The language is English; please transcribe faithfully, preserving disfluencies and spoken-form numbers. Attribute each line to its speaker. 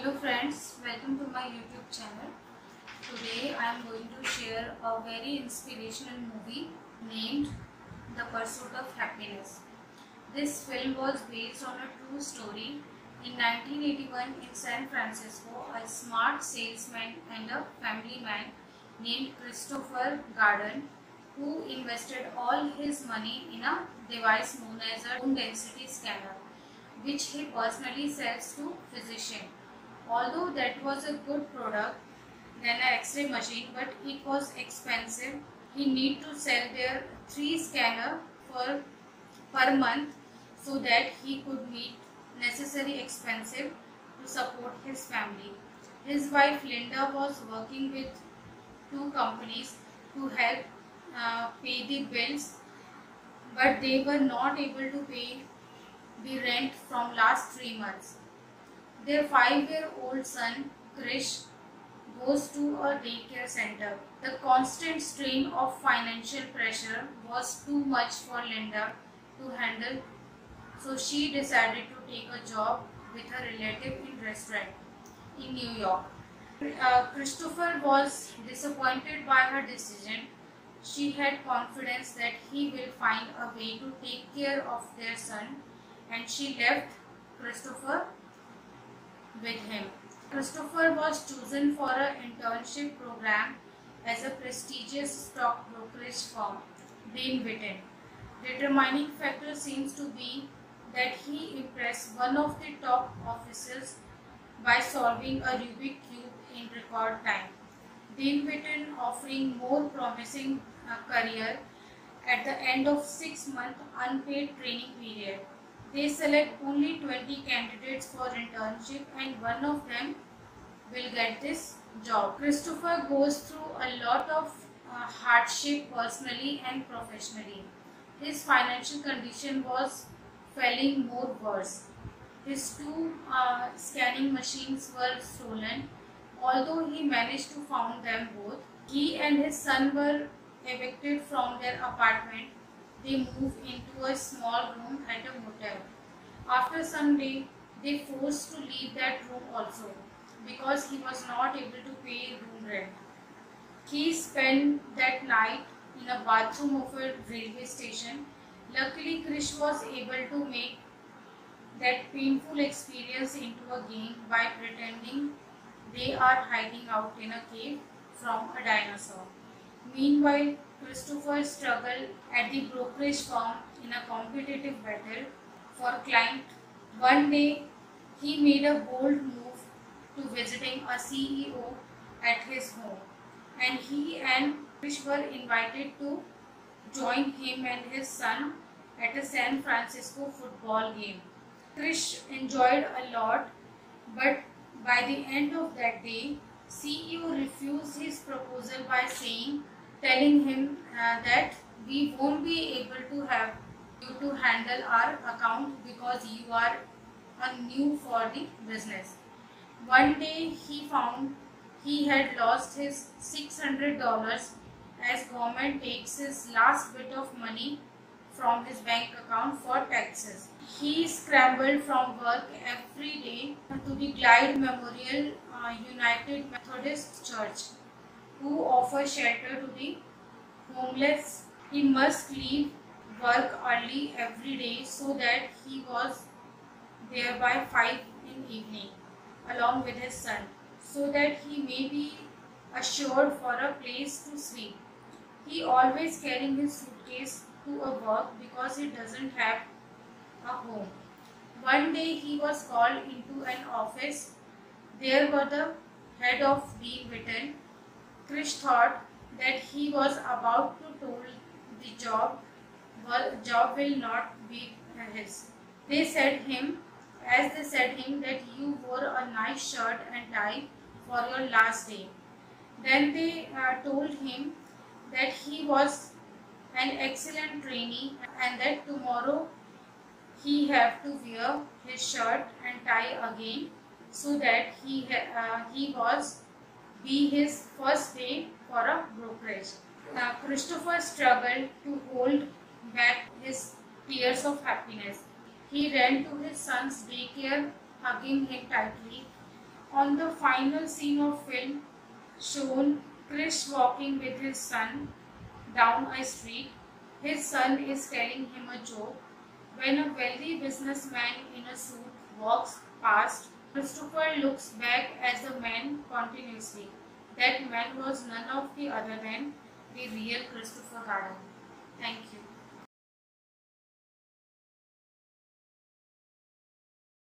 Speaker 1: Hello friends, welcome to my YouTube channel. Today I am going to share a very inspirational movie named The Pursuit of Happiness. This film was based on a true story. In nineteen eighty-one in San Francisco, a smart salesman and a family man named Christopher Garden, who invested all his money in a device known as a bone density scanner, which he personally sells to physicians. Although that was a good product than an X-ray machine, but it was expensive. He need to sell their three scanner for per month so that he could meet necessary expensive to support his family. His wife Linda was working with two companies to help uh, pay the bills, but they were not able to pay the rent from last three months. Their five-year-old son, Krish, goes to a daycare center. The constant strain of financial pressure was too much for Linda to handle, so she decided to take a job with a relative in restaurant in New York. Uh, Christopher was disappointed by her decision. She had confidence that he will find a way to take care of their son, and she left Christopher with him. Christopher was chosen for an internship program as a prestigious stock brokerage firm, Bain Whitten. Determining factor seems to be that he impressed one of the top officers by solving a Rubik cube in record time. Bain Whitten offering more promising uh, career at the end of six month unpaid training period. They select only twenty candidates for internship and one of them will get this job. Christopher goes through a lot of uh, hardship personally and professionally. His financial condition was falling more worse. His two uh, scanning machines were stolen. Although he managed to found them both, he and his son were evicted from their apartment. They moved into a small room at a motel. After some day, they forced to leave that room also because he was not able to pay room rent. He spent that night in a bathroom of a railway station. Luckily, Krish was able to make that painful experience into a game by pretending they are hiding out in a cave from a dinosaur. Meanwhile, Christopher struggled at the brokerage firm in a competitive battle for client. One day, he made a bold move to visiting a C E O at his home, and he and Krish were invited to join him and his son at a San Francisco football game. Krish enjoyed a lot, but by the end of that day, C E O refused his proposal by saying, telling him uh, that we won't be able to have you to handle our account because you are a new for the business. One day he found he had lost his six hundred dollars as government takes his last bit of money from his bank account for taxes. He scrambled from work every day to the Glide Memorial uh, United Methodist Church, who offers shelter to the homeless. He must leave work early every day so that he was there by five in evening along with his son, so that he may be assured for a place to sleep. He always carrying his suitcase to a work because he doesn't have a home. One day he was called into an office. There were the head of Bain Whitten. Krish thought that he was about to told the job, well, job will not be his. They said him, as they said him that you wore a nice shirt and tie for your last day. Then they uh, told him that he was an excellent trainee and that tomorrow he have to wear his shirt and tie again so that he uh, he was be his first day for a brokerage. Uh, Christopher struggled to hold back his tears of happiness. He ran to his son's daycare, hugging him tightly. On the final scene of film shown Chris walking with his son down a street. His son is telling him a joke. When a wealthy businessman in a suit walks past, Christopher looks back at the man continuously. That man was none of the other than the real Christopher Garden. Thank you.